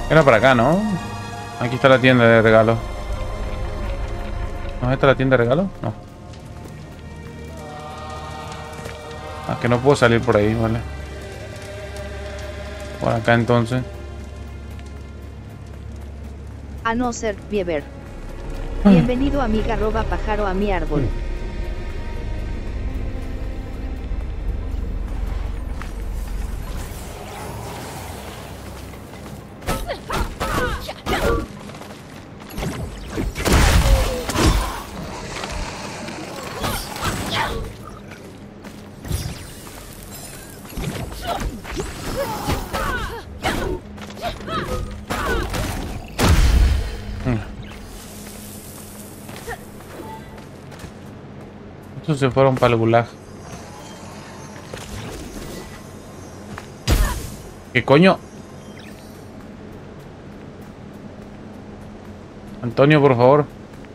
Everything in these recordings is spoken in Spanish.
Era para acá, ¿no? Aquí está la tienda de regalo. ¿No está la tienda de regalo? No. Ah, que no puedo salir por ahí, vale. Por acá entonces. A no ser, Bieber. Bienvenido amiga roba pájaro a mi árbol. Estos se fueron para el gulag. ¿Qué coño? Antonio, por favor.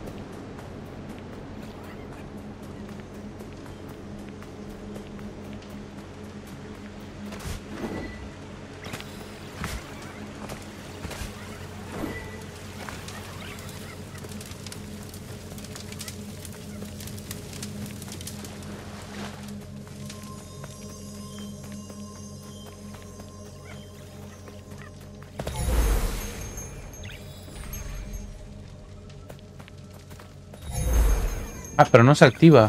Ah, pero no se activa.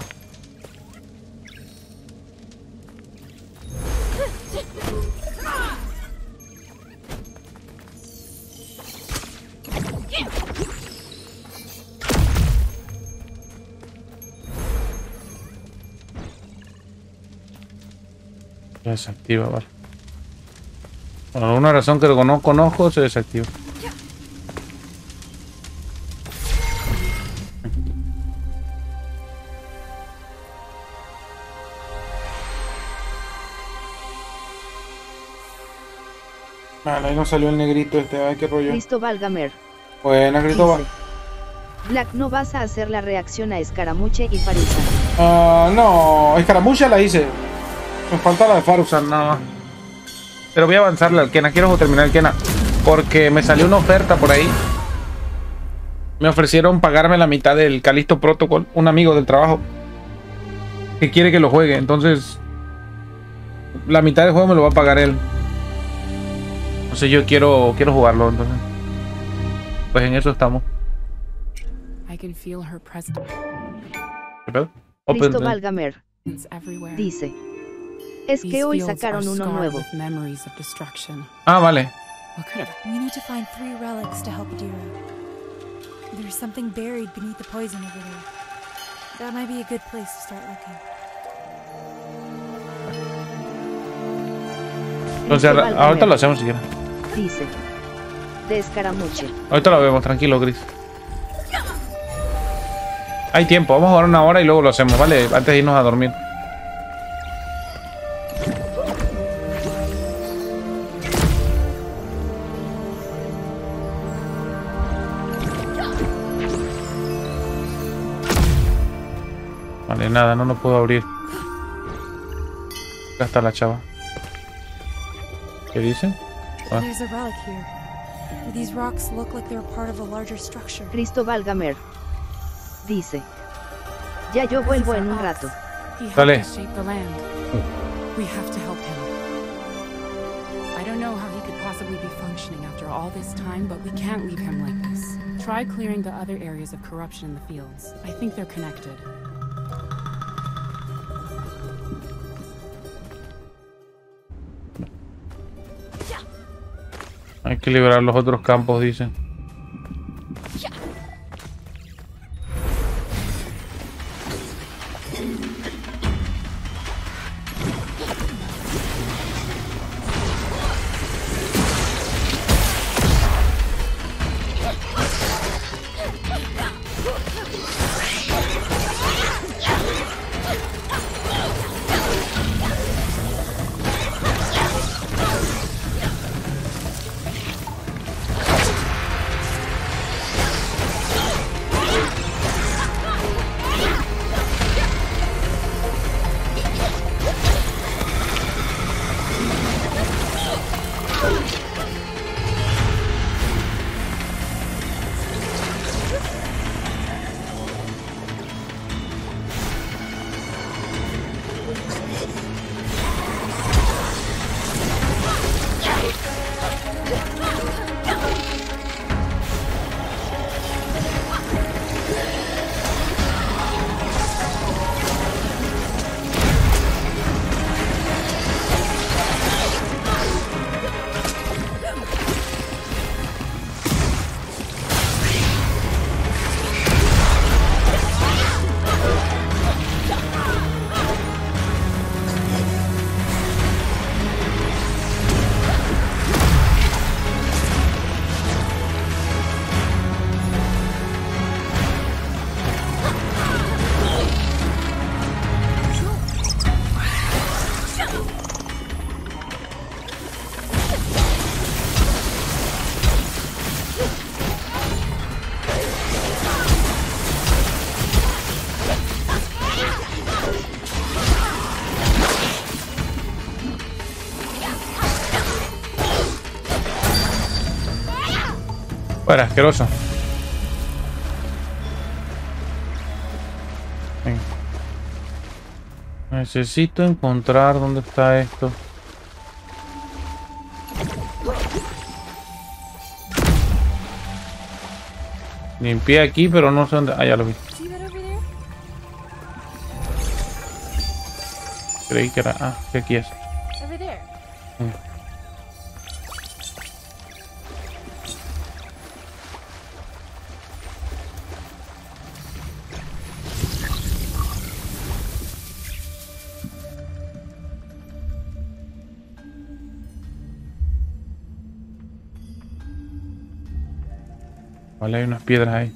Se desactiva, vale. Por alguna razón que no conozco, se desactiva. Vale, ahí nos salió el negrito este, ay, qué rollo. Cristóbal Gamer. Buena, Cristóbal. Dice, Black, no vas a hacer la reacción a Escaramuche y Farusan. No, escaramucha la hice. Me falta la de Farusan nada más. Pero voy a avanzarle al Kena. Quiero terminar el Kena. Porque me salió una oferta por ahí. Me ofrecieron pagarme la mitad del Callisto Protocol. Un amigo del trabajo. Que quiere que lo juegue. Entonces, la mitad del juego me lo va a pagar él. Entonces yo quiero jugarlo. Entonces, pues en eso estamos. ¿Qué pedo? Cristóbal Gamer. Dice. Es que hoy sacaron uno nuevo. Ah, vale. We need to find 3 relics to help Adira. There's something buried beneath the poison over there. That might be a good place to start looking. Entonces ahorita lo hacemos si quieres. Dice. De Escaramuche. Ahorita lo vemos, tranquilo, Chris. Hay tiempo, vamos a jugar 1 hora y luego lo hacemos, ¿vale? Antes de irnos a dormir. Vale, nada, no lo puedo abrir. Acá está la chava. ¿Qué dice? Ah. There's a relic here. These rocks look like they're part of a larger structure. Cristóbal Gamer. Dice. Ya yo vuelvo en un rato. Dale. We have to help him. I don't know how he could possibly be functioning after all this time, but we can't leave him like this. Try clearing the other areas of corruption in the fields. I think they're connected. Hay que liberar los otros campos, dice. Fuera, asqueroso. Venga. Necesito encontrar dónde está esto. Limpié aquí, pero no sé dónde. Ah, ya lo vi. Creí que era. Ah, que aquí es. Vale, hay unas piedras ahí.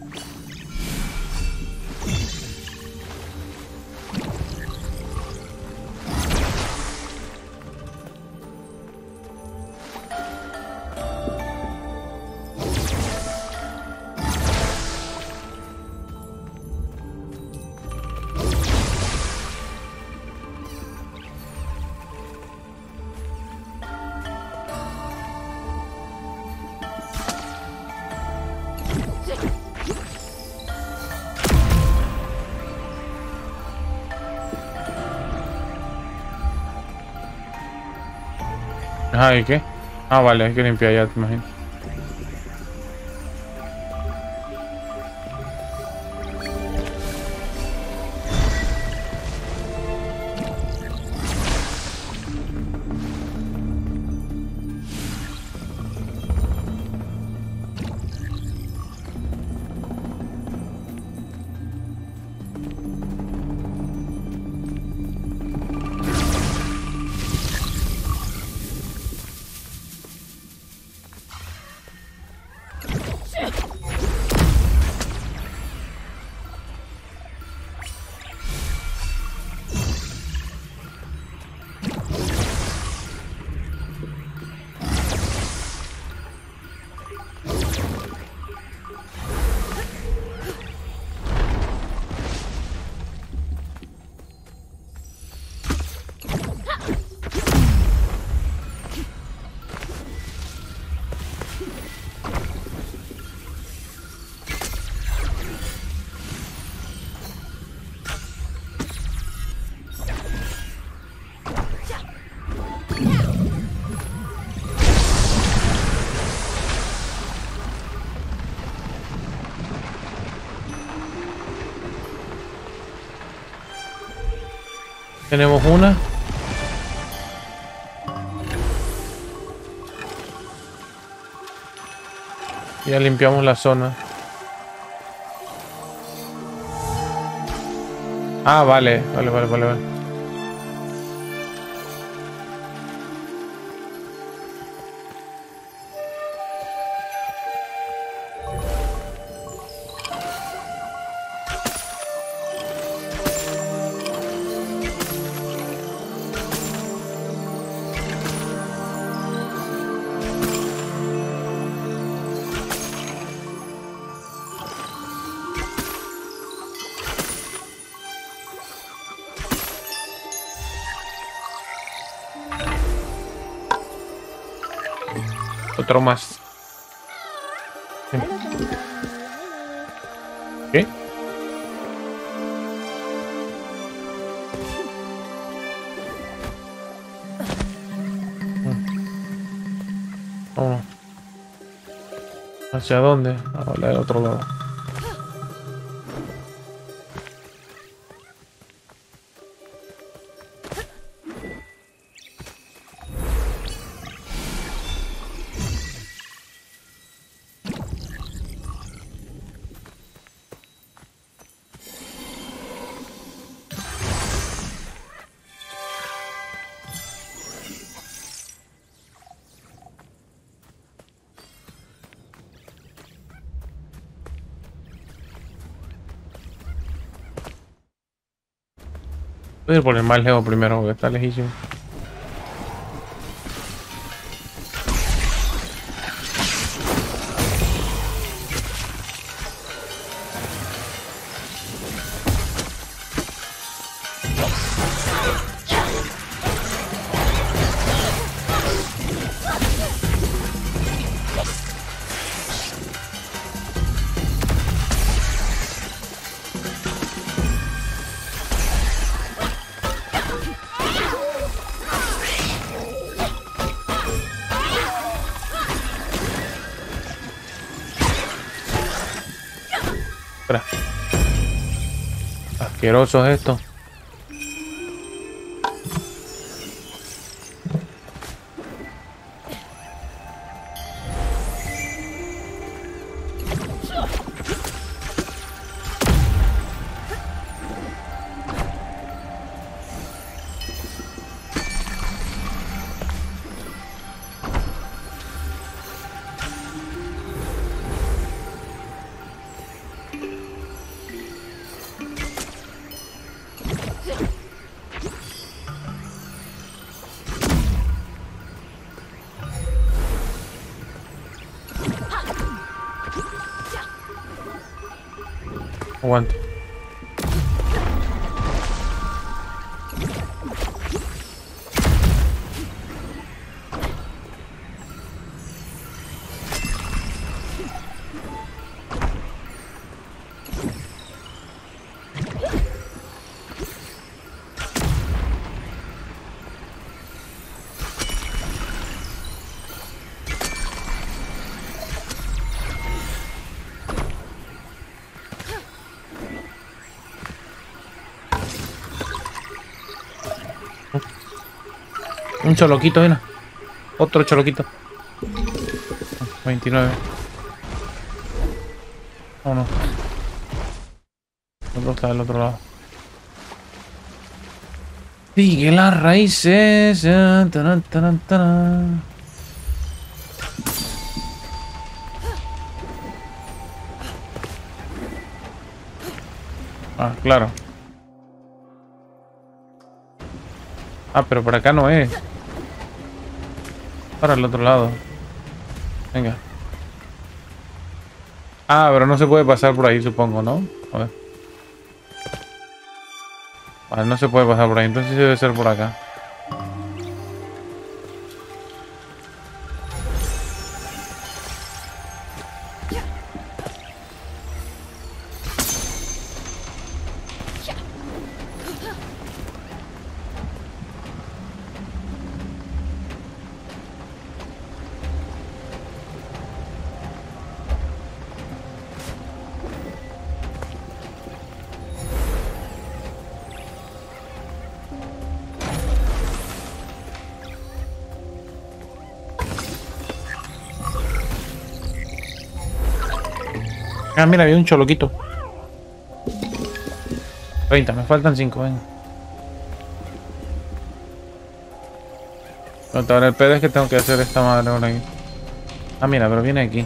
Ah, ¿y qué? Ah, vale, hay que limpiar ya, te imagino. Tenemos una. Ya limpiamos la zona. Ah, vale. Vale. Otro más. ¿Qué? Vamos. ¿Hacia dónde? Ah, vale, al otro lado. Voy a ir por el más lejos primero, porque está lejísimo. Espera. Asqueroso es esto. Aguante. Un choloquito, mira. Otro choloquito. 29. Oh, no. El otro está del otro lado. Sigue las raíces. Taran, taran, taran. Ah, claro. Ah, pero por acá no es. Para el otro lado. Venga. Ah, pero no se puede pasar por ahí, supongo, ¿no? A ver. Vale, no se puede pasar por ahí, entonces debe ser por acá. Ah, mira, había un choloquito. 30, me faltan 5, venga. Ahora el pedo es que tengo que hacer esta madre ahora aquí. Ah, mira, pero viene aquí.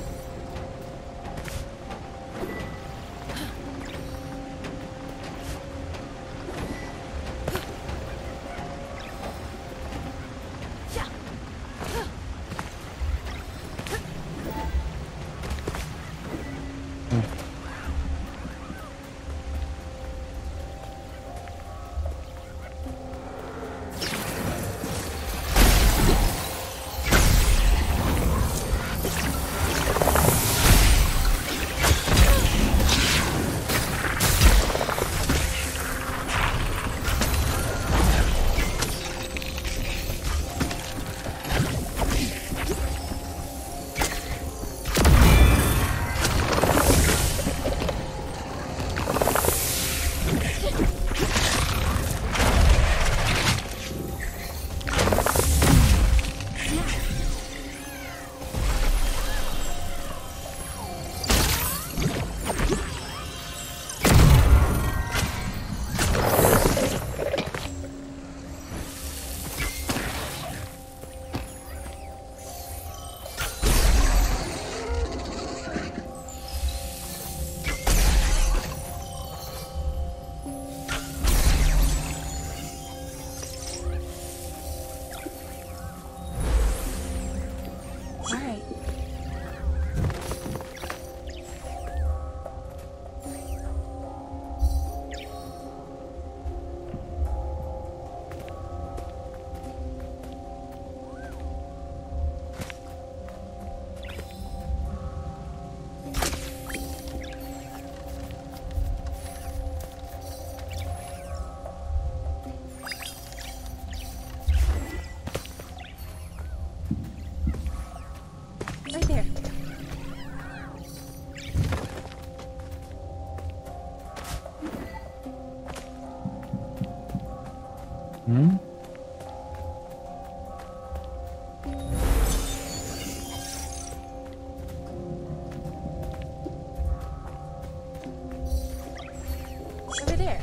over there.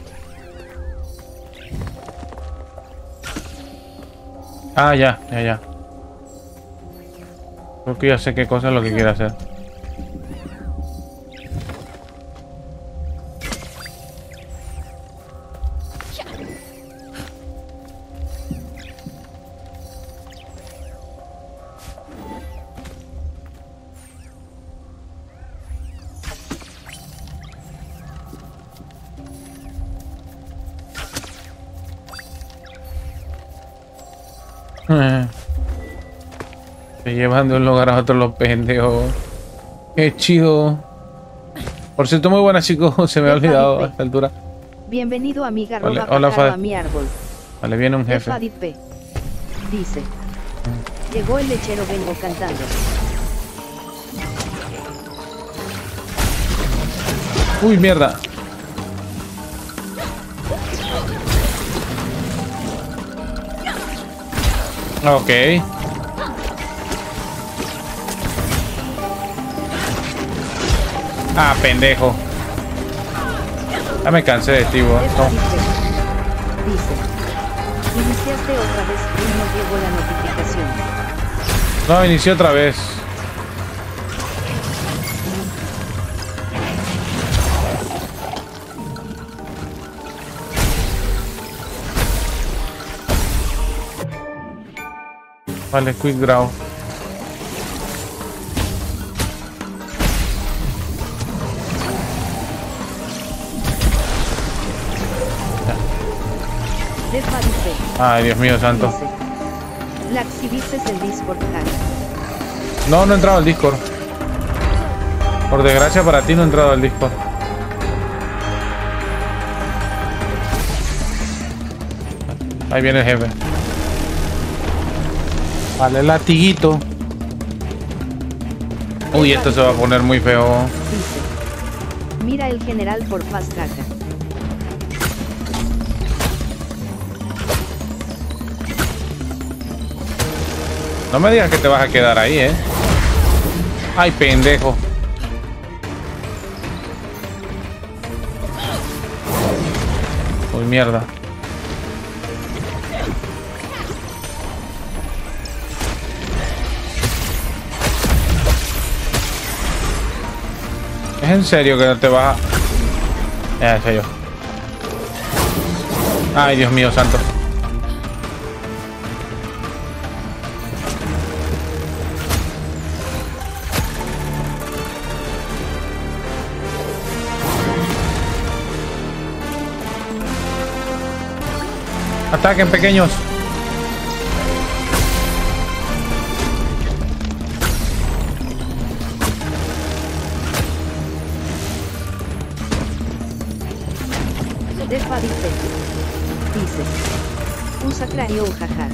Ah, ya. Creo que ya sé qué cosa es lo que quiere hacer. Se llevan de un lugar a otro los pendejos. Qué chido. Por cierto, muy buenas, chicos. Se me ha olvidado a esta altura. Bienvenido, amiga. Hola, Roba hola, pájaro Fad. a mi árbol. Vale, viene un jefe. Fadit P. Dice. Llegó el lechero, vengo cantando. Uy, mierda. Ok. Ah, pendejo. Ya me cansé de ti, vos. No. Dice. Iniciaste otra vez y no llegó la notificación. No, inició otra vez. Vale, quick draw. De Fadit P. Ay, Dios mío santo. Dice. La exhibiste en Discord, hack. No, no he entrado al Discord. Por desgracia para ti no he entrado al Discord. Ahí viene el jefe. Vale, latiguito. Uy, esto se va a poner muy feo. Dice. Mira el general por fast caja. No me digas que te vas a quedar ahí, ¿eh? Ay, pendejo. Uy, mierda. ¿Es en serio que no te vas a...? Ya sé yo. Ay, Dios mío santo. Ataquen, pequeños. De Fadit P. Dice. Usa cráneo, jaja.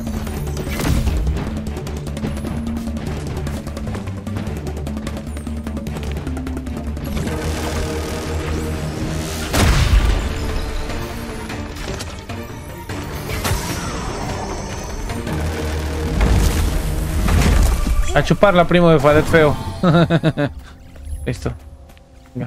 A chuparla, primo de Fadet feo. Listo. Venga.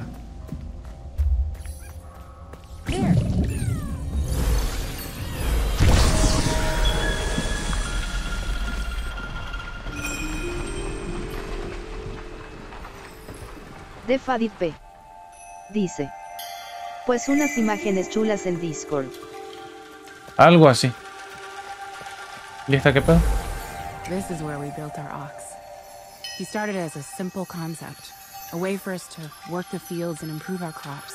De Fadit P. Dice. Pues unas imágenes chulas en Discord. Algo así. ¿Lista qué pedo? This is where we built our ox. He started as a simple concept, a way for us to work the fields and improve our crops.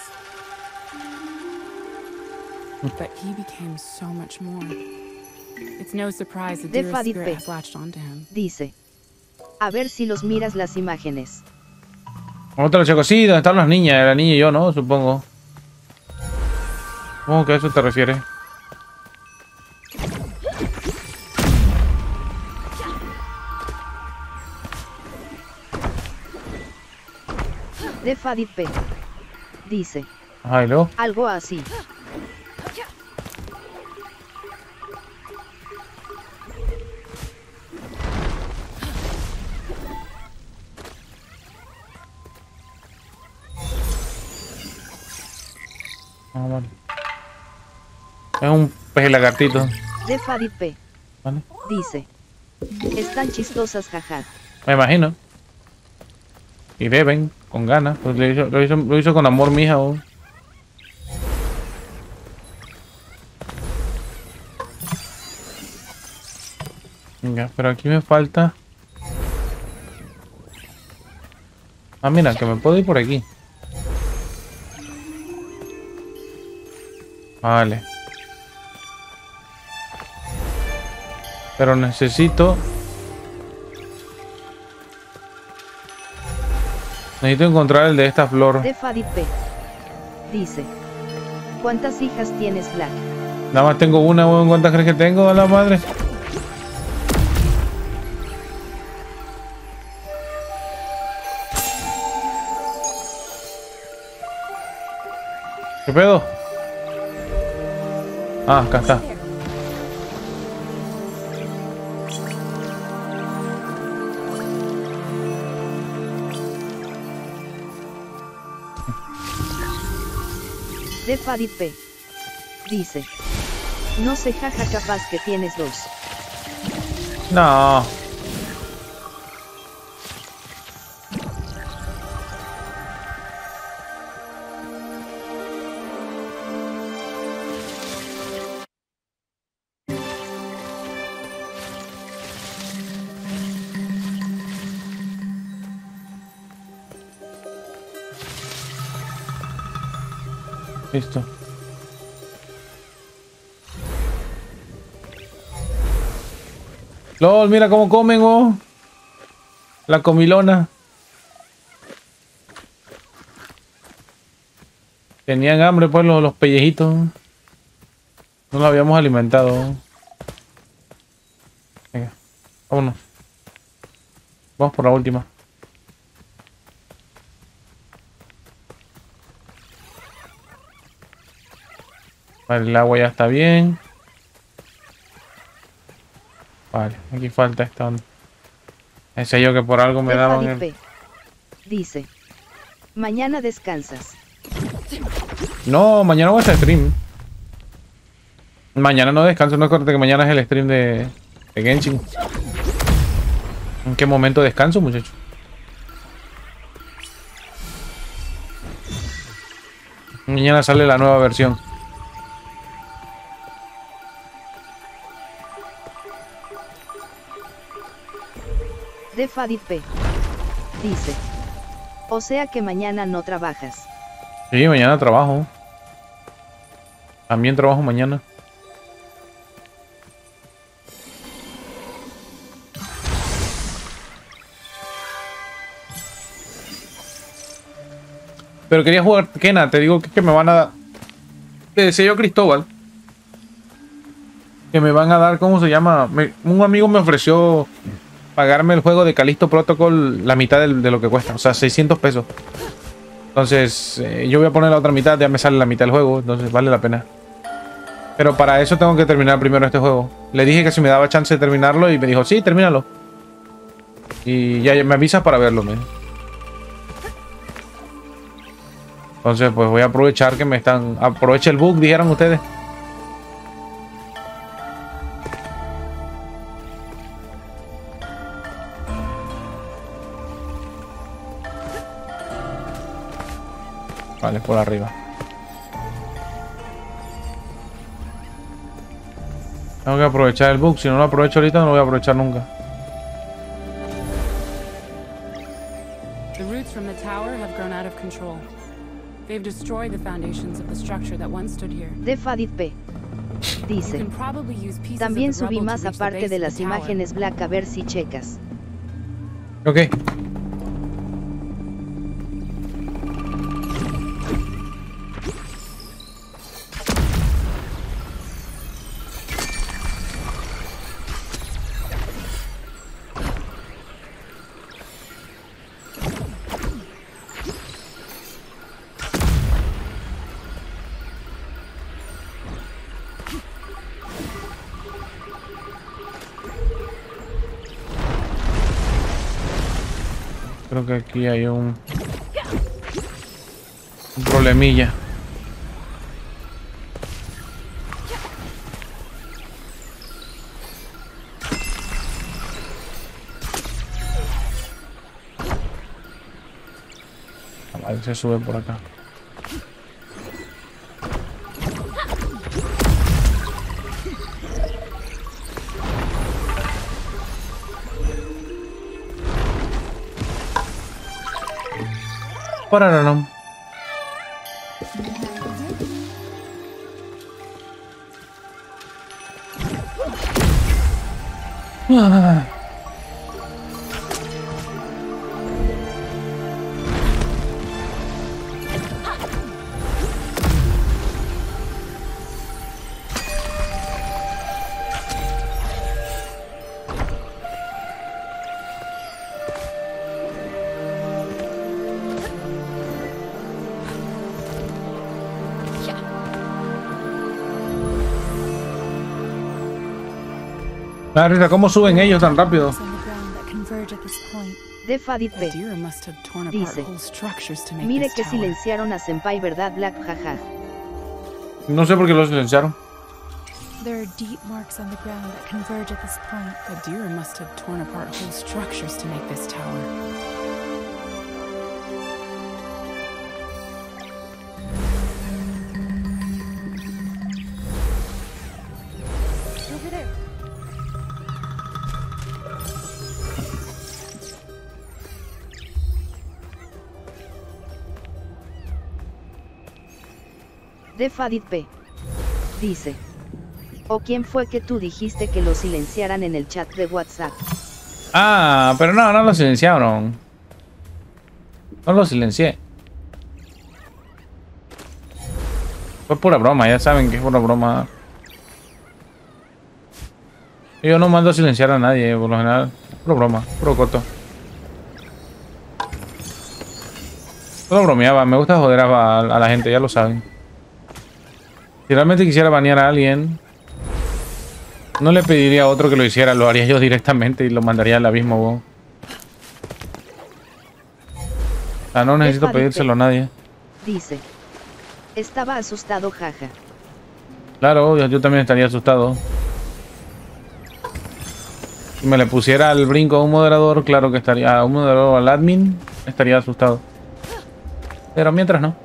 But he became so much more. It's no surprise the deer spirit has latched onto him. Dice. A ver si los miras las imágenes. Otro chico, sí, ¿dónde están las niñas? La niña y yo, ¿no? Supongo. Supongo que a eso te refieres. De Fadit P. Dice. Ay, luego. Algo así. Ah, vale. Es un pez lagartito. De Fadipe. Vale. Dice. Están chistosas, jaja. Me imagino. Y beben con ganas. Pues lo hizo con amor, mija. Oh. Venga, pero aquí me falta. Ah, mira, que me puedo ir por aquí. Vale. Pero necesito encontrar el de esta flor. De Fadipe. Dice. ¿Cuántas hijas tienes, Black? Nada más tengo una, weón. ¿Cuántas crees que tengo? A la madre. ¿Qué pedo? Ah, acá está. De Fadipe. Dice. No sé, jaja, capaz que tienes dos. No. Listo. LOL, mira cómo comen, oh. La comilona. Tenían hambre, pues, los pellejitos. No los habíamos alimentado. Venga, vámonos. Vamos por la última. Vale, el agua ya está bien. Vale, aquí falta esta onda. Ese yo que por algo me De daban Fadipe. Dice. Mañana descansas. No, mañana voy a hacer stream. Mañana no descanso, no acuérdate que mañana es el stream de Genshin. ¿En qué momento descanso, muchacho? Mañana sale la nueva versión. De Fadipe. Dice. O sea que mañana no trabajas. Sí, mañana trabajo. También trabajo mañana. Pero quería jugar Kena, te digo que me van a dar. Te decía yo Cristóbal. Que me van a dar, ¿cómo se llama? Un amigo me ofreció pagarme el juego de Callisto Protocol la mitad de lo que cuesta. O sea, 600 pesos. Entonces, yo voy a poner la otra mitad, ya me sale la mitad del juego. Entonces, vale la pena. Pero para eso tengo que terminar primero este juego. Le dije que si me daba chance de terminarlo y me dijo, sí, termínalo. Y ya me avisas para verlo, man. Entonces, pues voy a aprovechar que me están... Aprovecha el bug, dijeron ustedes. Vale, por arriba. Tengo que aprovechar el bug. Si no lo aprovecho ahorita, no lo voy a aprovechar nunca. The roots from the tower have grown out of control. They've destroyed the foundations of the structure that once stood here. De Fadipe. You Dice. can probably use pieces También of the subí rubble más to reach the aparte base de of las the tower. imágenes Black a ver si checas. Ok. Creo que aquí hay un problemilla. Vale, se sube por acá. Pararam. Ah. Rita, ¿cómo suben ellos tan rápido? On the ground that converge at this point. Defadit P. Adira must have torn apart Dice, whole structures to make mire this que tower. silenciaron a Senpai, ¿verdad, Black? Jaja. No sé por qué lo silenciaron. There are deep marks on the ground that converge at this point. Adira must have torn apart whole structures to make this tower. Over there. Defadit P. Dice. ¿O quién fue que tú dijiste que lo silenciaran en el chat de WhatsApp? Ah, pero no, no lo silenciaron. No lo silencié. Fue pura broma, ya saben que es pura broma. Yo no mando a silenciar a nadie, por lo general. Pura broma, puro coto. Solo bromeaba, me gusta joder a la gente, ya lo saben. Si realmente quisiera banear a alguien, no le pediría a otro que lo hiciera, lo haría yo directamente y lo mandaría al abismo, bo. O sea, no necesito pedírselo a nadie. Dice. Estaba asustado, jaja. Claro, yo también estaría asustado. Si me le pusiera el brinco a un moderador, claro que estaría, a un moderador o al admin, estaría asustado. Pero mientras no.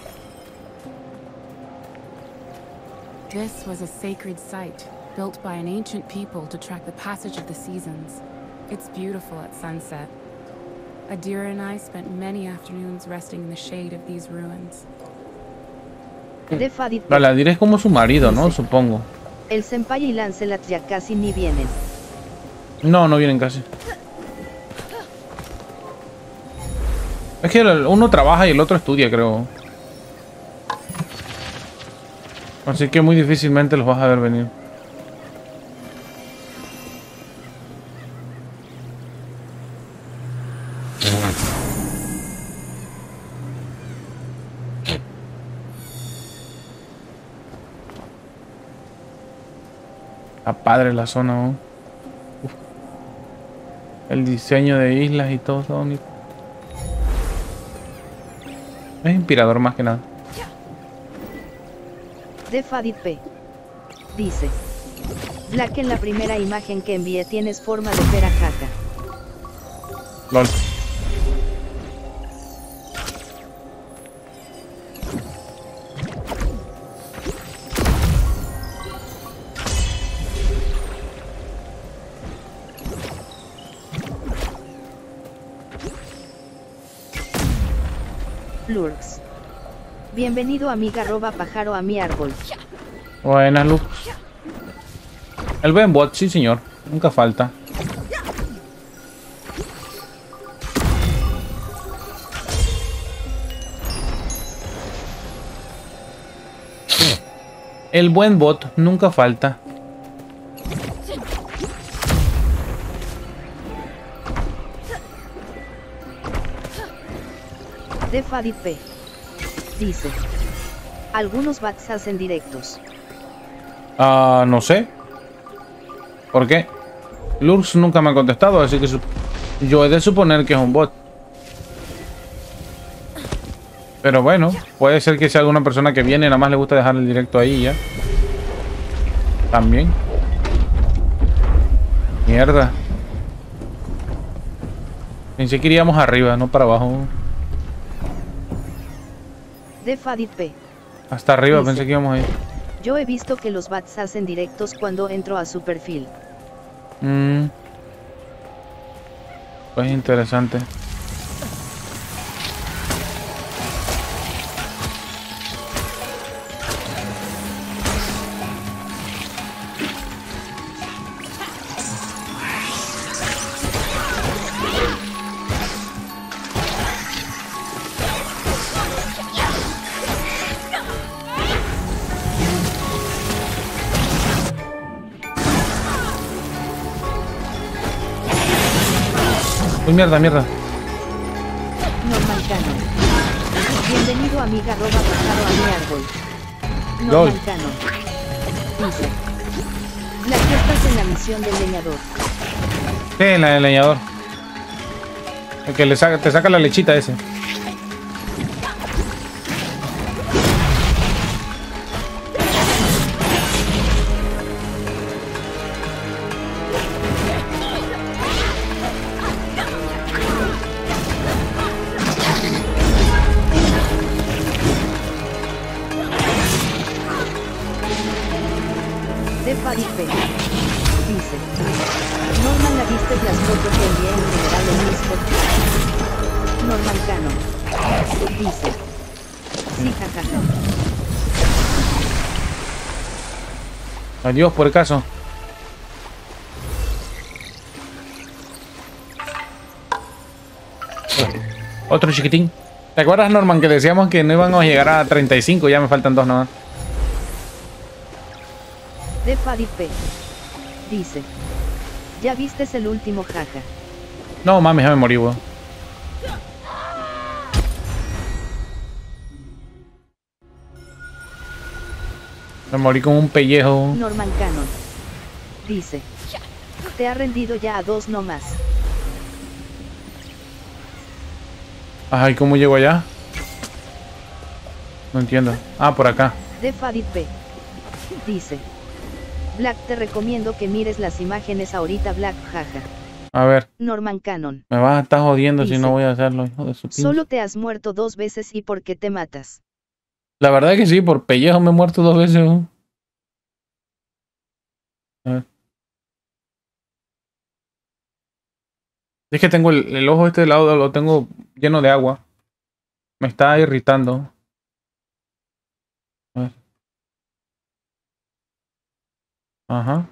This was a sacred site, built by an ancient people to track the passage of the seasons. It's beautiful at sunset. Adira and I spent many afternoons resting in the shade of these ruins. Defadit P. Vale, Adira es como su marido, ¿no? Supongo. El Senpai y Lancelot ya casi ni vienen. No, no vienen casi. Es que uno trabaja y el otro estudia, creo. Así que muy difícilmente los vas a ver venir. Está padre la zona, ¿no? Uf. El diseño de islas y todo está bonito. Es inspirador más que nada. Defadit P. Dice. Black, en la primera imagen que envié tienes forma de pera, jaja. LOL. Lurks. Bienvenido, amiga @pájaro a mi árbol. Buenas, Luz. El buen bot, sí señor. Nunca falta. El buen bot nunca falta. Defadit P. Dice. Algunos bots hacen directos. Ah, no sé. ¿Por qué? Lurks nunca me ha contestado, así que yo he de suponer que es un bot. Pero bueno, puede ser que sea alguna persona que viene y nada más le gusta dejar el directo ahí y ya. También. Mierda. Pensé que iríamos arriba, no para abajo. De Fadit P. Hasta arriba, Dice, pensé que íbamos a ir. yo he visto que los bats hacen directos cuando entro a su perfil. Pues interesante. Uy, mierda. Normal Canon. Bienvenido amiga roba pájaro a mi árbol. Normal LOL. Canon. Dice. La que estás en la misión del leñador. Sí, la del leñador. El que te saca la lechita ese. De Fadipe. Dice. Normal, ¿la viste las fotos que envié en general en Discord? Normal Canon. Dice. Sí, jajaja. Adiós, por el caso. Otro chiquitín. ¿Te acuerdas, Norman, que decíamos que no íbamos a llegar a 35? Ya me faltan 2 nomás. De Fadipe. Dice. Ya vistes el último jaja. No, mames, ya me morí, weón. Me morí con un pellejo. Norman Canon. Dice. Te ha rendido ya a 2 nomás. Ay, ¿cómo llego allá? No entiendo. Ah, por acá. De Fadipe. Dice. Black, te recomiendo que mires las imágenes ahorita, Black, jaja. A ver. Norman Canon. Me vas a estar jodiendo Dice, si no voy a hacerlo, hijo de su pinche. Solo te has muerto 2 veces y ¿por qué te matas? La verdad que sí, por pellejo me he muerto 2 veces, weón. A ver. Es que tengo el ojo este lado, lo tengo lleno de agua. Me está irritando. A ver. Ajá.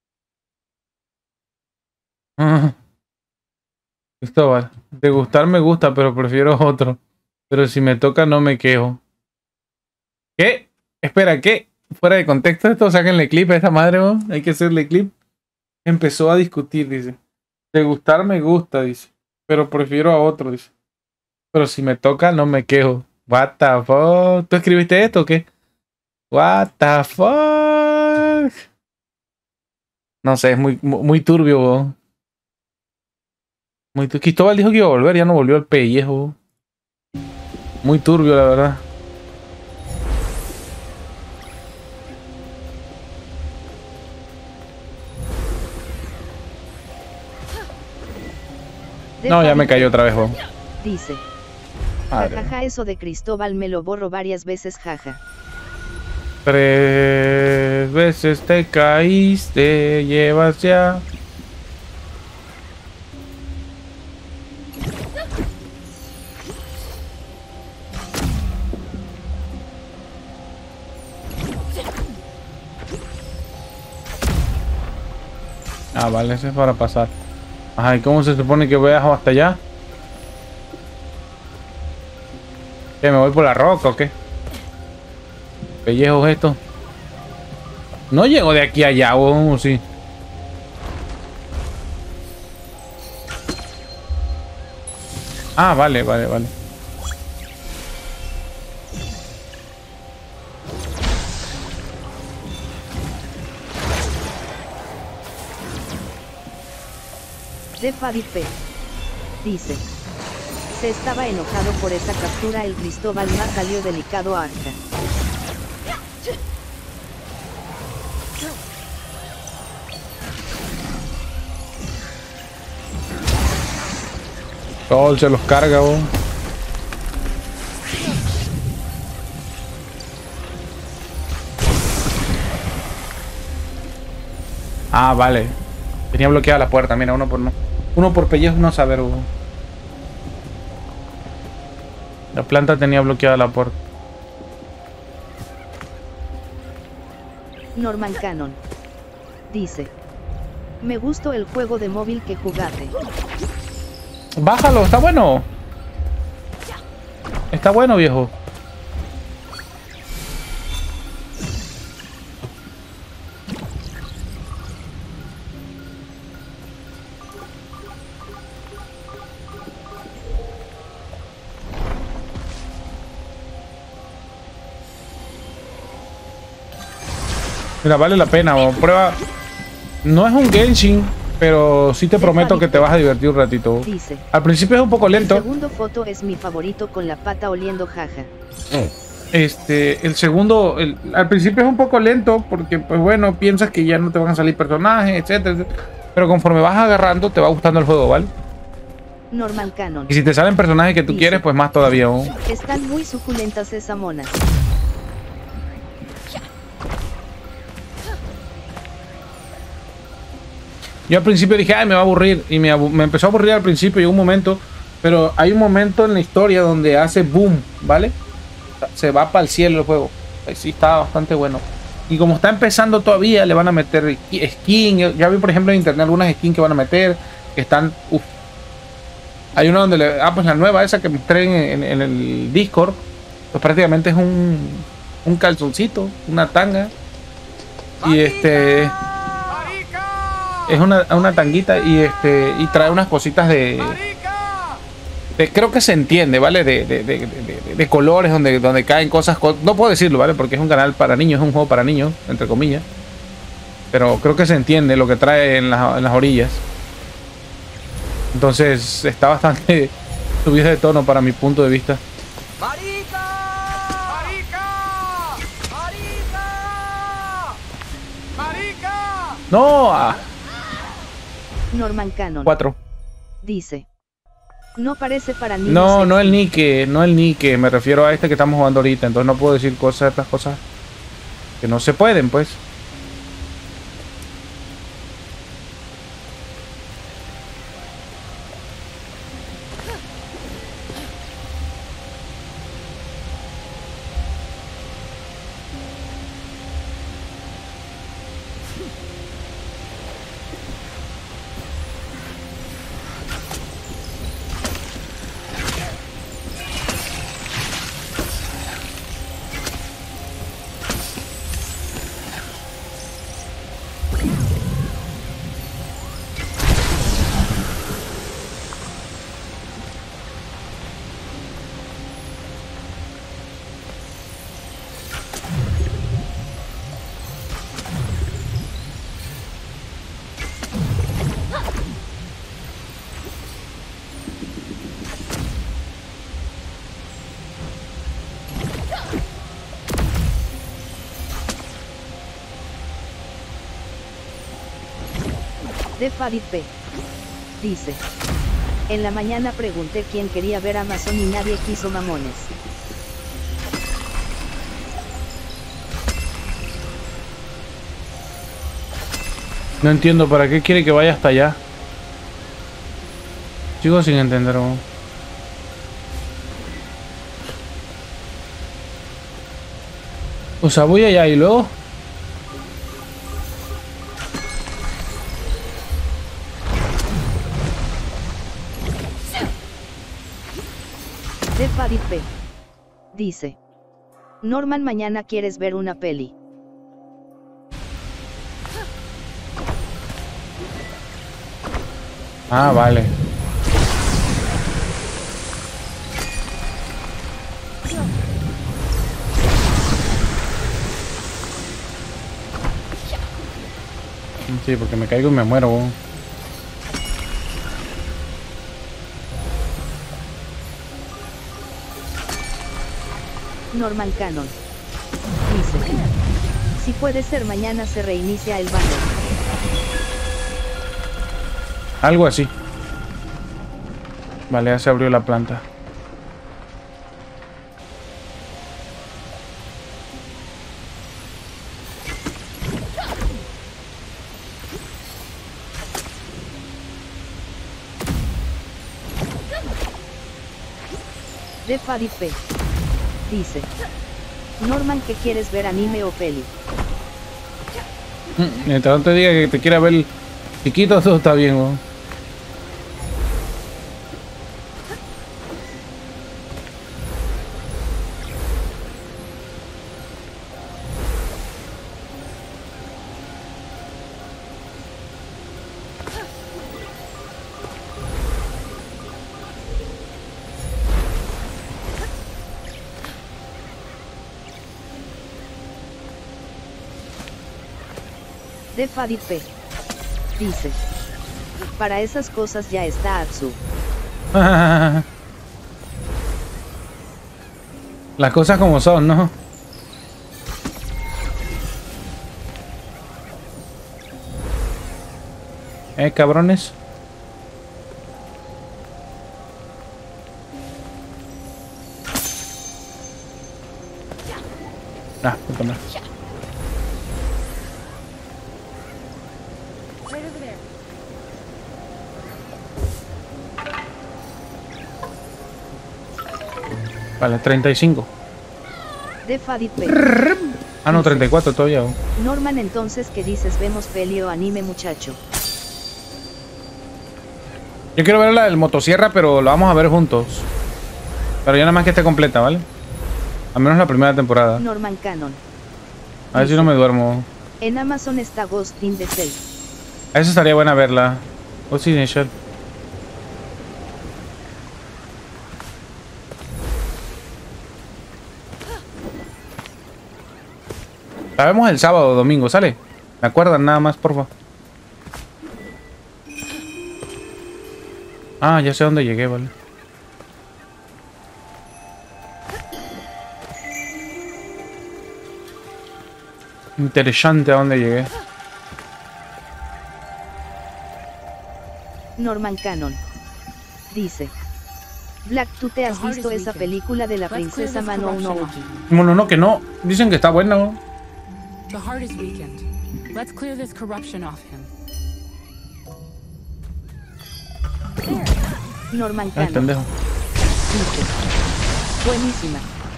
Cristóbal, de gustar me gusta, pero prefiero otro. Pero si me toca no me quejo. ¿Qué? Espera, ¿qué? Fuera de contexto esto, sáquenle clip a esta madre, ¿no? Hay que hacerle clip. Empezó a discutir, dice. De gustar me gusta, dice. Pero prefiero a otro, dice. Pero si me toca no me quejo. What the fuck? ¿Tú escribiste esto o qué? What the fuck? No sé, es muy turbio, ¿no? Cristóbal dijo que iba a volver, ya no volvió al pellejo. Muy turbio, la verdad. De No, ya me Fadipe. cayó otra vez, vos. Dice. Madre. Jajaja, eso de Cristóbal me lo borro varias veces, jaja. 3 veces te caíste, llevas ya. Ah, vale, ese es para pasar. Ajá, ¿y cómo se supone que viajo hasta allá? ¿Qué, me voy por la roca o qué? Pellejos esto. No llego de aquí a allá, o sí. Ah, vale. De Fadipe. Dice. Se estaba enojado por esa captura, el Cristóbal más salió delicado a Arca. Sol se los carga, vos. Ah, vale. Tenía bloqueada la puerta, mira, uno por pellejo, no saber, Hugo. La planta tenía bloqueada la puerta. Norman Cannon dice: me gustó el juego de móvil que jugaste. Bájalo, está bueno. Está bueno, viejo. Mira, vale la pena, prueba. No es un Genshin, pero sí te prometo que te vas a divertir un ratito. Dice: al principio es un poco lento. El segundo foto es mi favorito con la pata oliendo jaja. El segundo, al principio es un poco lento porque, pues bueno, piensas que ya no te van a salir personajes, etcétera, etcétera. Pero conforme vas agarrando, te va gustando el juego, ¿vale? Norman Cannon. Y si te salen personajes que tú quieres, pues más todavía. Están muy suculentas esas monas. Yo al principio dije, ay, me va a aburrir. Y me empezó a aburrir al principio, llegó un momento. Pero hay un momento en la historia donde hace boom, ¿vale? Se va para el cielo el juego. Ahí sí está bastante bueno. Y como está empezando todavía, le van a meter skin. Ya vi, por ejemplo, en internet algunas skins que van a meter. Que están... Uf. Hay una donde le... Ah, pues la nueva, esa que mostré en el Discord. Pues prácticamente es un calzoncito, una tanga. Y es una tanguita y trae unas cositas de creo que se entiende, ¿vale? De colores donde caen cosas. No puedo decirlo, ¿vale? Porque es un canal para niños, es un juego para niños, entre comillas. Pero creo que se entiende lo que trae en las orillas. Entonces está bastante subido de tono para mi punto de vista. No. Norman Cannon 4 dice: no parece para niños. No, no el Nike, no el Nike, me refiero a este que estamos jugando ahorita, entonces no puedo decir ciertas cosas que no se pueden, pues. De Farid P. dice: en la mañana pregunté quién quería ver Amazon y nadie quiso mamones. No entiendo para qué quiere que vaya hasta allá. Sigo sin entender. O sea, voy allá y luego... De Farid P. dice: Norman, mañana quieres ver una peli. Ah, vale. Sí, porque me caigo y me muero. Norman Cannon dice: si puede ser mañana se reinicia el banner. Algo así. Vale, ya se abrió la planta. De Fadipe. Dice. Norman, ¿que quieres ver, anime o peli? Mientras no te diga que te quiera ver chiquito, todo está bien, weón. De Fadipe. Dice. Para esas cosas ya está Atsu. Las cosas como son, ¿no? Cabrones. Ah, puta madre. Vale, 35. De Fadipe. Ah, no, 34 todavía. Norman, entonces, ¿qué dices? ¿Vemos peli o anime, muchacho? Yo quiero ver la del motosierra, pero la vamos a ver juntos. Pero ya nada más que esté completa, ¿vale? Al menos la primera temporada. Norman Canon. A ver si no me duermo. En Amazon está Ghost in the Shell. A eso estaría buena verla. Ghost in the Shell. La vemos el sábado o domingo, ¿sale? Me acuerdan nada más, porfa. Ah, ya sé dónde llegué, vale. Interesante a dónde llegué. Norman Canon. Dice. Black, ¿tú te has visto esa película de la princesa Mononoke? Mononoke, no. Dicen que está buena, ¿no? The heart is weakened. Let's clear this corruption off him. Norman Ay, Canon. pendejo. Dice. Buenísima.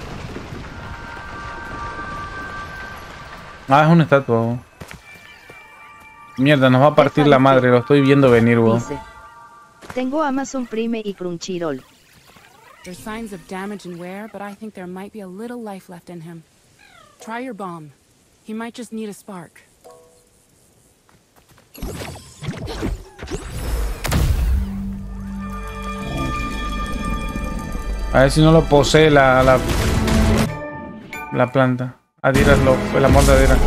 Ah, es una estatua. Mierda, nos va a partir la madre. Lo estoy viendo venir, weón. Dice. Tengo Amazon Prime y Crunchyroll. There's signs of damage and wear, but I think there might be a little life left in him. Try your bomb. He might just need a spark. A ver si no lo posee la planta. Adidas, el amor de Adidas.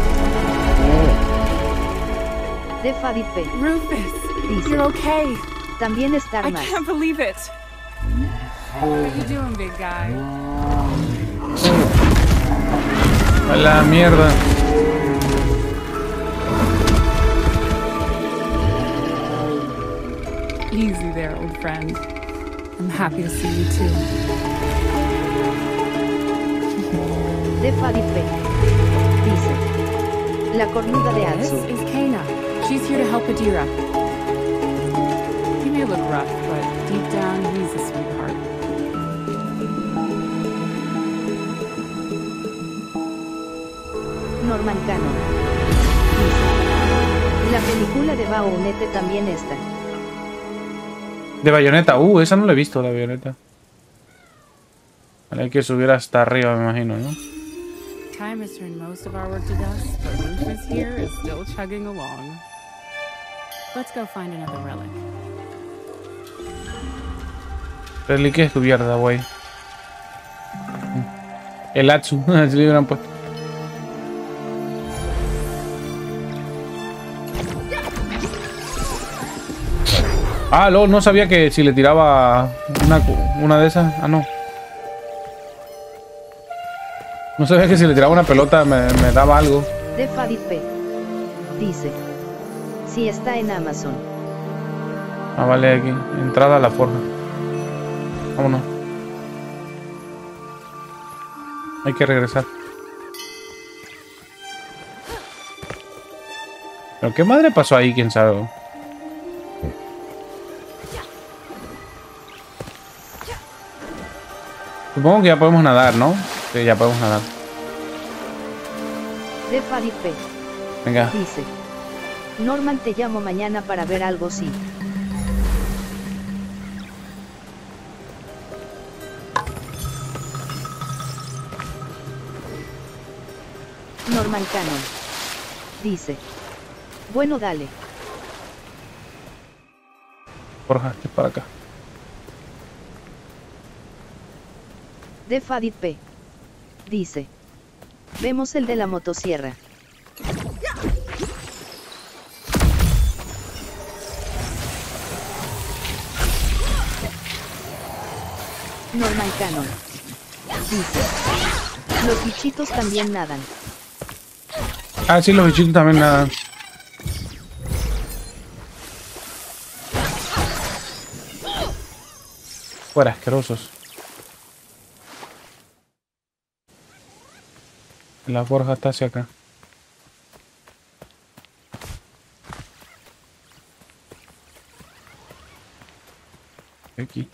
De Fadipe. Rufus, Dice. you're okay. También Star I más. can't believe it. How are you doing, big guy? A la mierda. Easy there, old friend. I'm happy to see you too. De Fadipe. Dice. La cornuda de This Atsu. is Kana. She's here to help Adira. He may look rough, but deep down, he's a sweetheart. Norman Canon. Dice. La película de Bayonetta también está. De Bayonetta. Esa no la he visto, la Bayonetta. Vale, hay que subir hasta arriba, me imagino, ¿no? Time has turned most of our work to dust, but Rufus here is still chugging along. Let's go find another relic. Reliquia descubierta, güey. El Atsu. Así le hubieran puesto. Ah, no sabía que si le tiraba una de esas. Ah, no. No sabía que si le tiraba una pelota me daba algo. De Fadipe. Dice. Si está en Amazon. Ah, vale, aquí. Entrada a la forja. Vámonos. Hay que regresar. ¿Pero qué madre pasó ahí? ¿Quién sabe? Supongo que ya podemos nadar, ¿no? Sí, ya podemos nadar. De Farid P. Venga. Dice. Norman, te llamo mañana para ver algo, sí. Norman Cannon. Dice. Bueno, dale. Borja, es para acá. De Farid P. Dice. Vemos el de la motosierra. Norman Cannon. Dice. Los bichitos también nadan. Ah, sí, los bichitos también nadan. Fuera, asquerosos. La forja está hacia acá. Aquí.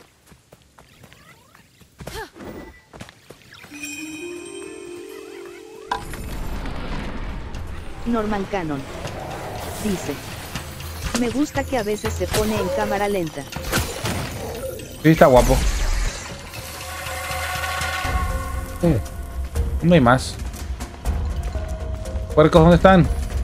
Norman Cannon. Dice. Me gusta que a veces se pone en cámara lenta. Sí, está guapo. No hay más. Puercos, ¿dónde están?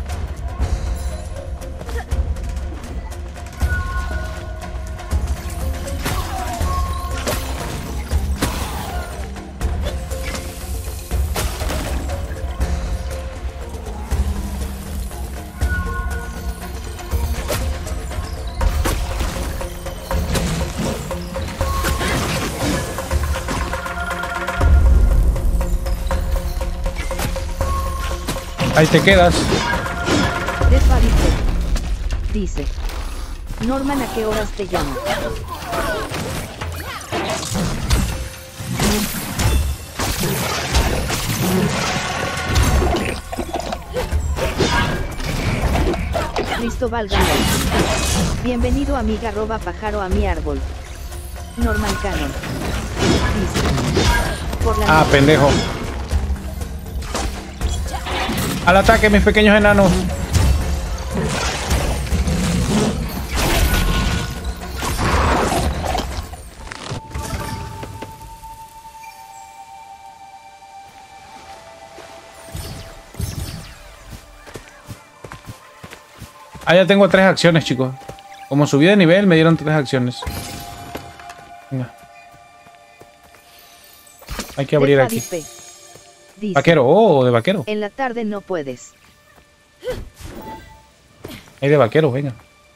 Ahí te quedas. De Farid P. Dice. Norman, ¿a qué horas te llamo? Cristóbal Gala. Bienvenido, amiga, roba pájaro a mi árbol. Norman Cannon. Dice. Por la noche. Pendejo. Al ataque, mis pequeños enanos. Ah, ya tengo 3 acciones, chicos. Como subí de nivel, me dieron 3 acciones. Venga. Hay que abrir aquí. Dice, Vaquero, oh, de vaquero. en la tarde no puedes. Hay de vaquero, venga.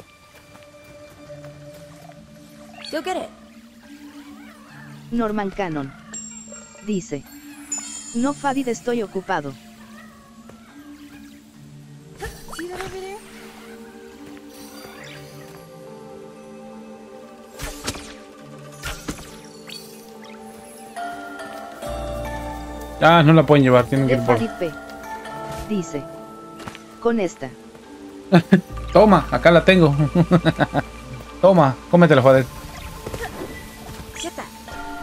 Go get it. Norman Cannon. Dice. No, Farid, estoy ocupado. See that over there? Ah, no la pueden llevar, tienen que De ir por... Farid P. Dice. Con esta. Toma, acá la tengo. Toma, cómetela, joder. Get that.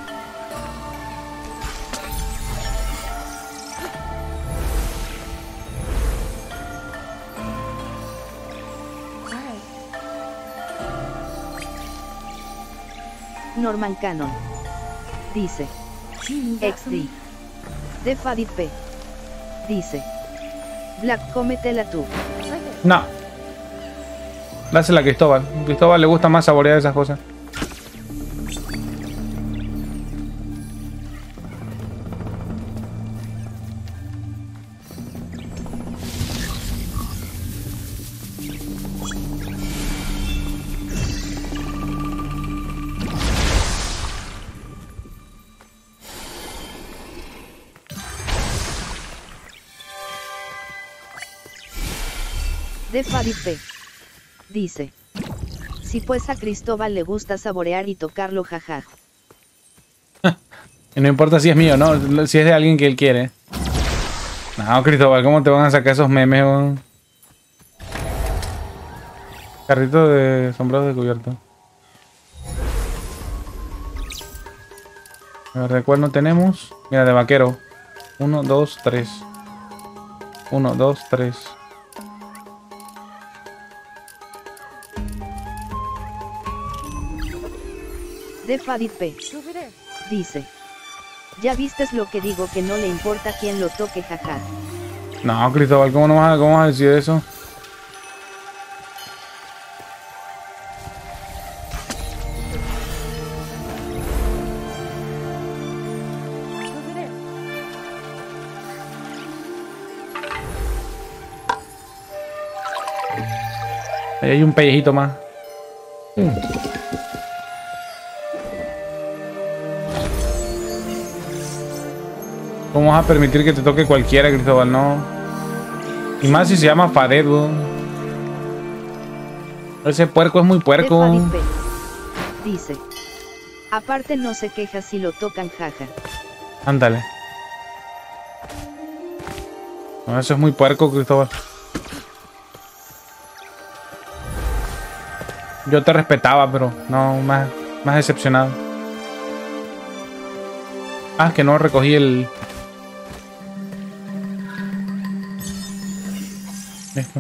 All right. Norman Cannon. Dice. XD. De Farid P. Dice. Black, cómetela tú. No. Dásela a Cristóbal. A Cristóbal le gusta más saborear esas cosas. De Farid P. Dice. Si pues a Cristóbal le gusta saborear y tocarlo, jajaj. Y no importa si es mío, ¿no? Si es de alguien que él quiere. No, Cristóbal, ¿cómo te van a sacar esos memes, weón? Carrito de sombrero descubierto. A ver, ¿de cuál no tenemos? Mira, de vaquero. 1, 2, 3. 1, 2, 3. De Fadit P. Dice. Ya vistes lo que digo, que no le importa quién lo toque, jaja. No, Cristóbal, ¿cómo vas a decir eso? Ahí hay un pellejito más. ¿Cómo vas a permitir que te toque cualquiera, Cristóbal? No. Y más si se llama Fared, bro. Ese puerco es muy puerco. Dice. Aparte no se queja si lo tocan, jaja. Ándale. No, eso es muy puerco, Cristóbal. Yo te respetaba, pero no, más decepcionado. Ah, que no recogí el... Esto.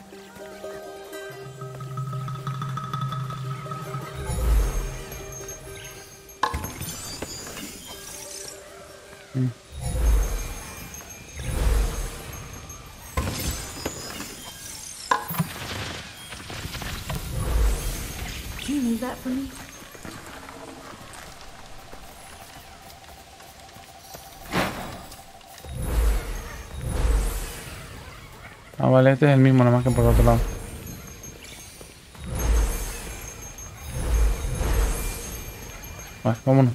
Can you move that for me? Ah, vale, este es el mismo, nada más que por otro lado. Vale, vámonos.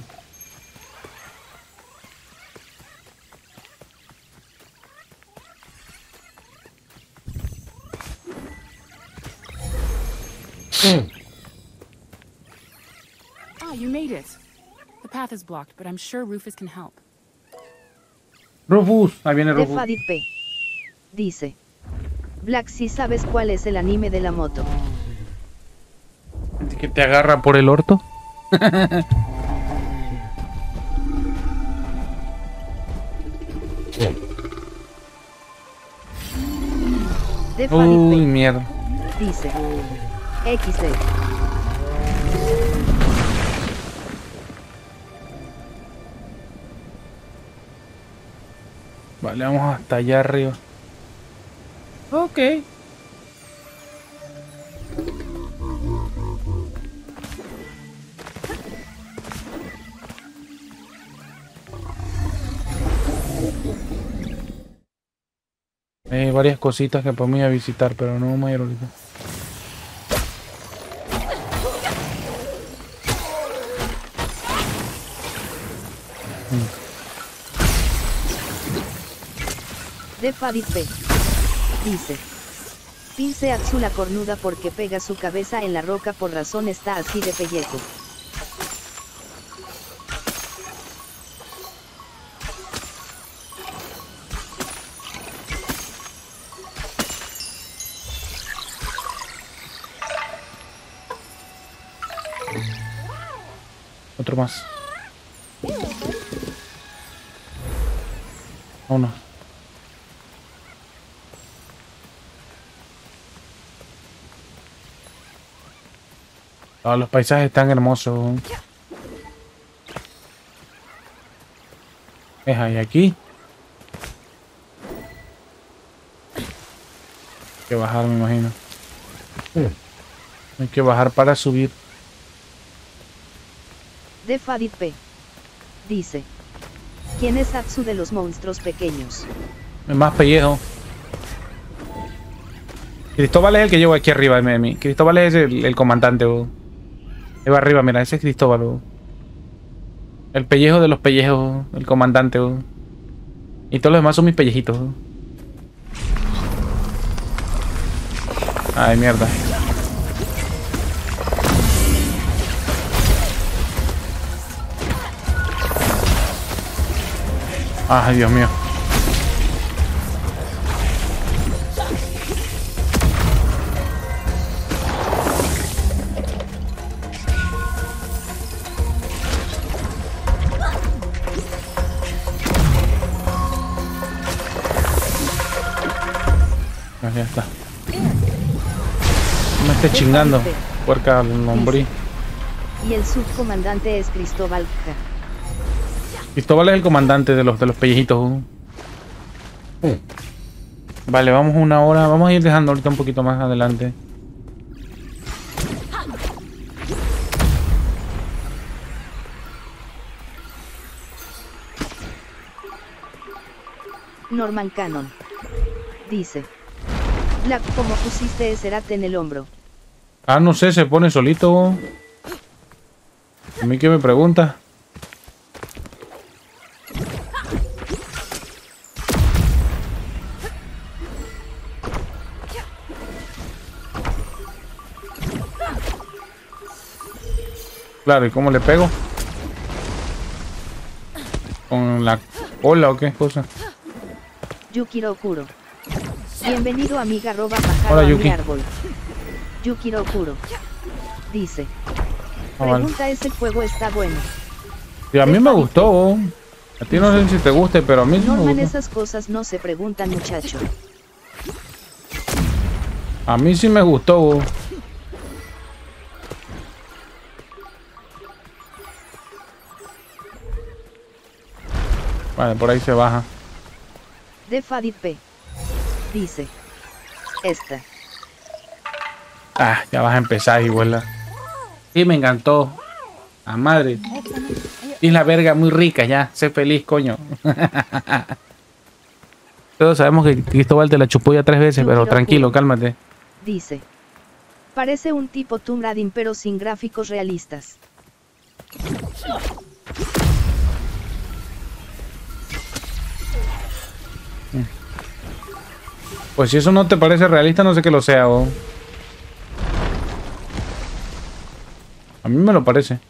Ah, you made it. The path is blocked, but I'm sure Rufus can help. Rufus, ahí viene De Rufus. Fadit P. Dice. Black, si sabes cuál es el anime de la moto. ¿Que te agarra por el orto? De Fadit Uy, P. mierda. Dice. XD. Vale, vamos hasta allá arriba. Ok. Hay varias cositas que podemos ir a visitar, pero no vamos a ir ahorita. De Fadit P. Dice. Pince Atsu la cornuda porque pega su cabeza en la roca, por razón está así de pellejo. Otro más. Uno. Oh, los paisajes están hermosos. Es ahí aquí. Hay que bajar, me imagino. Hay que bajar para subir. De Fadit P. Dice. ¿Quién es Atsu de los monstruos pequeños? El más pellejo. Cristóbal es el que llevo aquí arriba de mí. Cristóbal es el comandante. Ahí va arriba, mira, ese es Cristóbal. El pellejo de los pellejos. El comandante. Y todos los demás son mis pellejitos. Ay, mierda. Ay, Dios mío. ya está. No me estés chingando, puerca nombre. Y el subcomandante es Cristóbal K. Cristóbal es el comandante de los pellejitos. Vale, vamos una hora. Vamos a ir dejando ahorita un poquito más adelante. Norman Cannon dice: Black, ¿cómo pusiste ese rat en el hombro? Ah, no sé, se pone solito. A mí que me pregunta. Claro, ¿y cómo le pego? ¿Con la cola o qué cosa? Yukiro Kuro. Bienvenido amiga @pájaro Hola, a Yuki. mi árbol. Yukiro Kuro dice: Pregunta, ¿ese juego está bueno? Y a mí me gustó. A ti no sé si te guste, pero a mí sí me Norman, gustó. esas cosas no se preguntan, muchacho. A mí sí me gustó. Vale, por ahí se baja. De Fadit P. dice: Esta. Ah, ya vas a empezar igual. Sí, me encantó. A madre. Y la verga muy rica ya. Sé feliz, coño. Todos sabemos que Cristóbal te la chupó ya 3 veces, pero tranquilo, cálmate. Dice: Parece un tipo Tomb Raider pero sin gráficos realistas. Pues si eso no te parece realista, no sé qué lo sea. Oh. A mí me lo parece.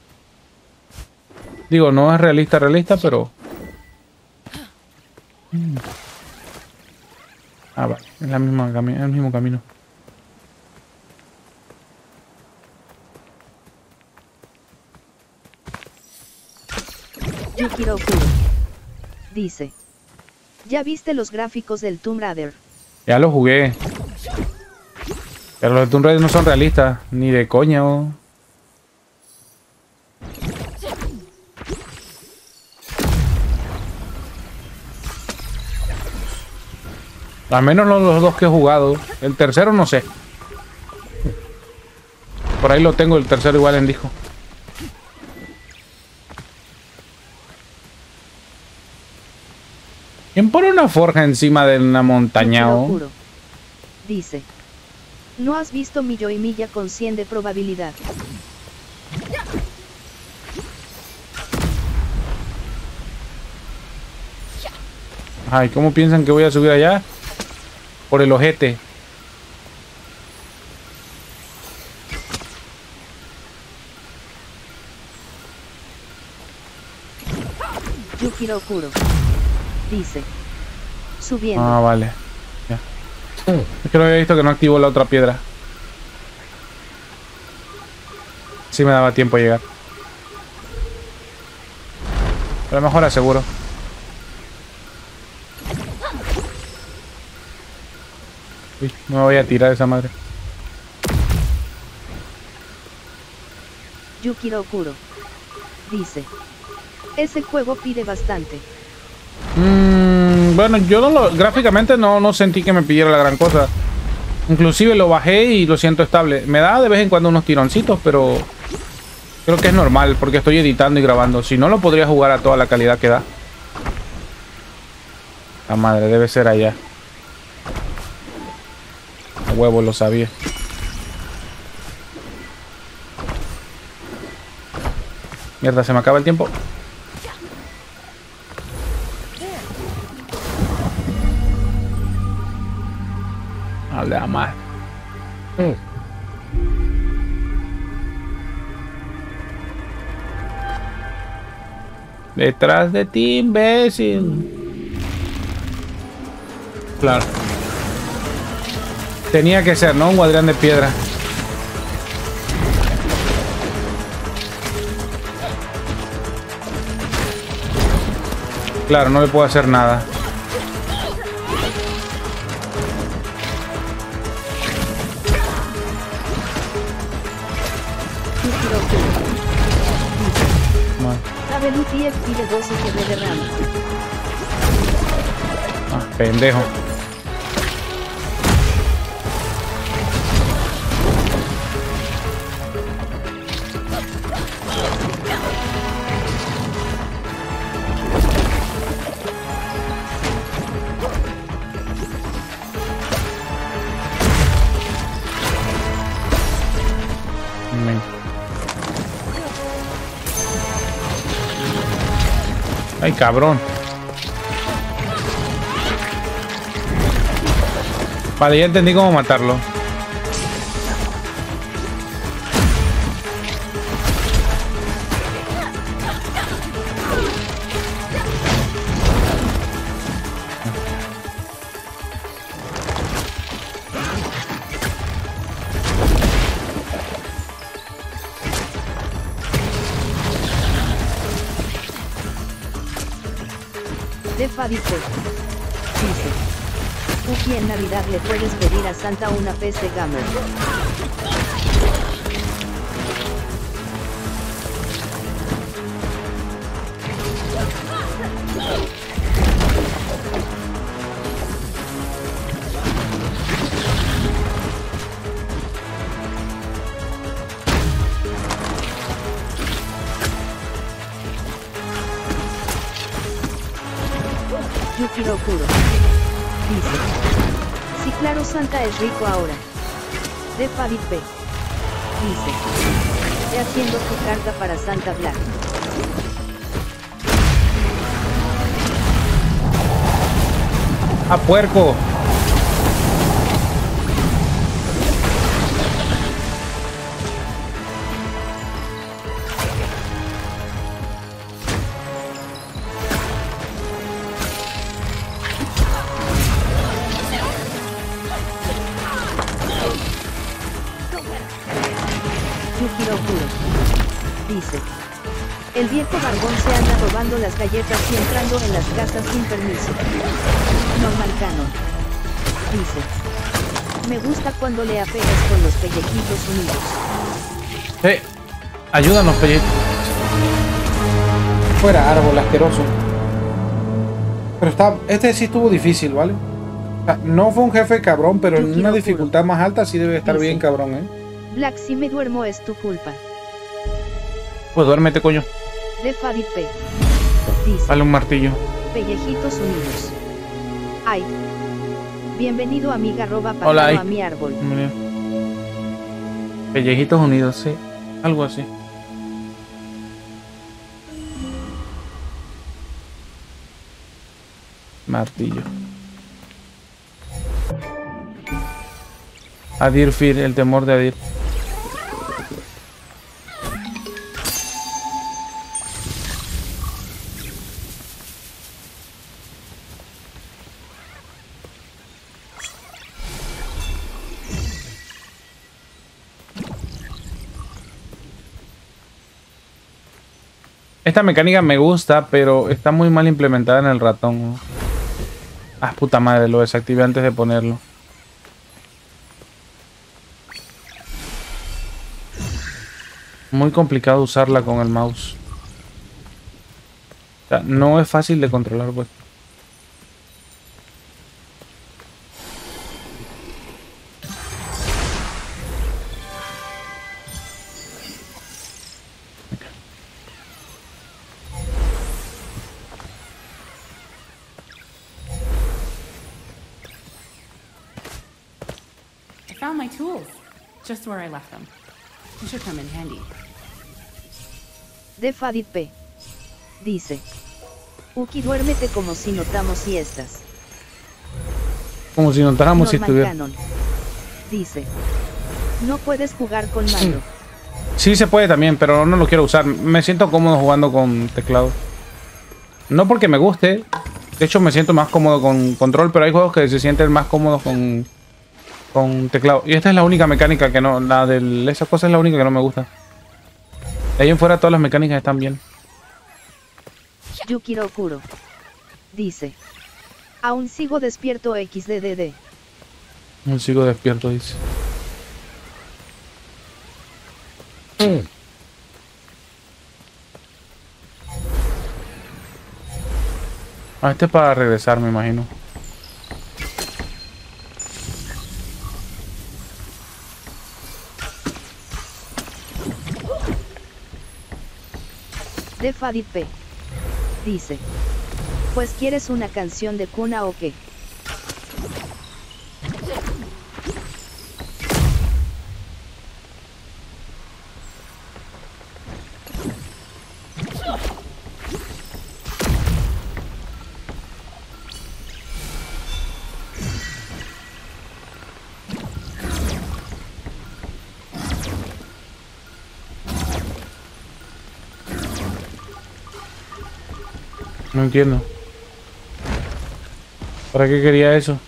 Digo, no es realista, pero... Ah, vale. Es la misma el mismo camino. Yukiro Kuro dice: ¿Ya viste los gráficos del Tomb Raider? Ya lo jugué. Pero los de Tomb Raider no son realistas. Ni de coña. Oh. Al menos los 2 que he jugado. El tercero no sé. Por ahí lo tengo, el tercero igual en disco. ¿Quién pone una forja encima de una montaña? Yukiro Oh? Kuro dice: ¿No has visto millo y milla con 100 de probabilidad? Ay, ¿cómo piensan que voy a subir allá? Por el ojete. Yukiro Kuro dice: Subiendo. Ah, vale. Ya. Es que no había visto que no activó la otra piedra. Sí me daba tiempo a llegar. Pero mejor aseguro. Uy, no me voy a tirar esa madre. Yukiro Kuro dice: Ese juego pide bastante. Bueno, yo no lo, gráficamente no sentí que me pidiera la gran cosa. Inclusive lo bajé y lo siento estable. Me da de vez en cuando unos tironcitos, pero creo que es normal porque estoy editando y grabando. Si no, lo podría jugar a toda la calidad que da. La madre, debe ser allá. A huevo, lo sabía. Mierda, se me acaba el tiempo. Hable a más. Detrás de ti, imbécil. Claro. Tenía que ser, ¿no? Un guardián de piedra. Claro, no le puedo hacer nada. Cabelutier pide 12 GB de RAM. Ah, pendejo. Ay, cabrón. Vale, ya entendí cómo matarlo. De Fabi P. Dice: Uki, en Navidad le puedes pedir a Santa una PC gamer. Yukiro Kuro. Dice: sí, claro, Santa es rico ahora. De Fabi P. Dice: ve haciendo tu carta para Santa Black. ¡Ah, puerco! Yukiro Kuro. Dice: el viejo barbón se anda robando las galletas y entrando en las casas sin permiso. Normal Canon. Dice: me gusta cuando le apegas con los pellejitos unidos. Ayúdanos, pellejitos. Fuera, árbol asqueroso. Pero este sí estuvo difícil, ¿vale? O sea, no fue un jefe cabrón, pero en una dificultad más alta sí debe estar bien cabrón, ¿eh? Black, si me duermo es tu culpa. Pues duérmete, coño. De Fabi P. Dice: Dale un martillo. pellejitos unidos. Ay. Bienvenido, amiga, roba Hola, pájaro a mi árbol. Pellejitos unidos, sí. Algo así. Martillo. Adir Fir, el temor de Adir. Esta mecánica me gusta, pero está muy mal implementada en el ratón, ¿no? Ah, puta madre, lo desactivé antes de ponerlo. Muy complicado usarla con el mouse. O sea, no es fácil de controlar, pues. I found my tools, just where I left them. They should come in handy. De Fadit P. Dice: Uki, duérmete como si notamos siestas. Como si notáramos si Norman estuviera. Canon. Dice: no puedes jugar con mando. Sí se puede también, pero no lo quiero usar. Me siento cómodo jugando con teclado. No porque me guste. De hecho me siento más cómodo con control, pero hay juegos que se sienten más cómodos con teclado. Y esta es la única mecánica que no... La de esa cosa es la única que no me gusta. De ahí en fuera todas las mecánicas están bien. Yukiro Kuro. Dice: aún sigo despierto XDDD. No sigo despierto, dice. Ah, este es para regresar, me imagino. De Fadipe. Dice. Pues quieres una canción de cuna o qué. No entiendo. ¿Para qué quería eso?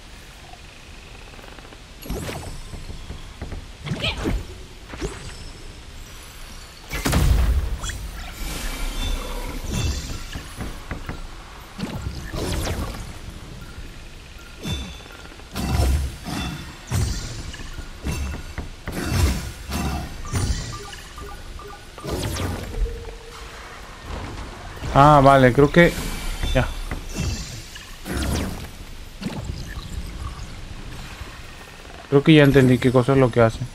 Ah, vale, creo que... Ya. Creo que ya entendí qué cosa es lo que hace.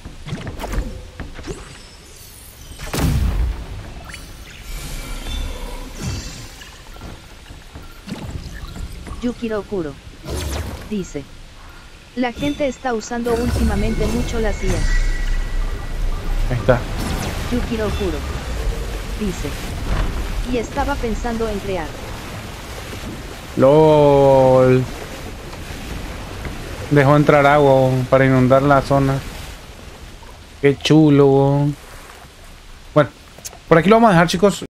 Yukiro Kuro. Dice. La gente está usando últimamente mucho la CIA. Ahí está. Yukiro Kuro. Dice. Y estaba pensando en crear. LOL. Dejó entrar agua para inundar la zona. Qué chulo. Bueno, por aquí lo vamos a dejar, chicos.